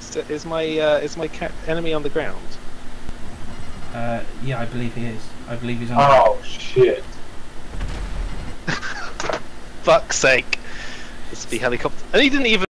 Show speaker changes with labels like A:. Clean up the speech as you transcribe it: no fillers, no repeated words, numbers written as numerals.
A: Is my enemy on the ground?
B: Yeah, I believe he is. I believe he's on.
C: Oh shit!
A: Fuck's sake! It's the helicopter, and he didn't even